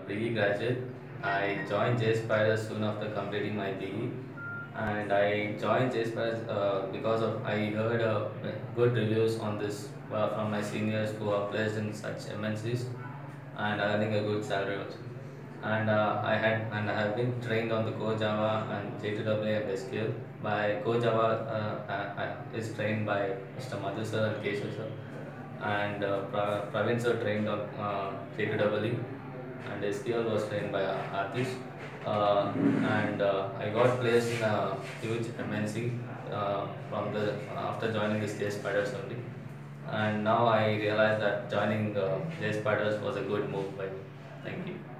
BE graduate. I joined JSpiders soon after completing my BE, and I joined JSpiders because of I heard good reviews on this from my seniors who are placed in such MNCs and earning a good salary also. And I have been trained on the Core Java and J2EE and SQL. My Core Java is trained by Mr. Madhu sir and Keshav sir, and Praveen sir trained on J2EE, and SQL was trained by Atish. And I got placed in a huge MNC from the after joining this JSpiders only. And now I realize that joining JSpiders was a good move by me. Thank you.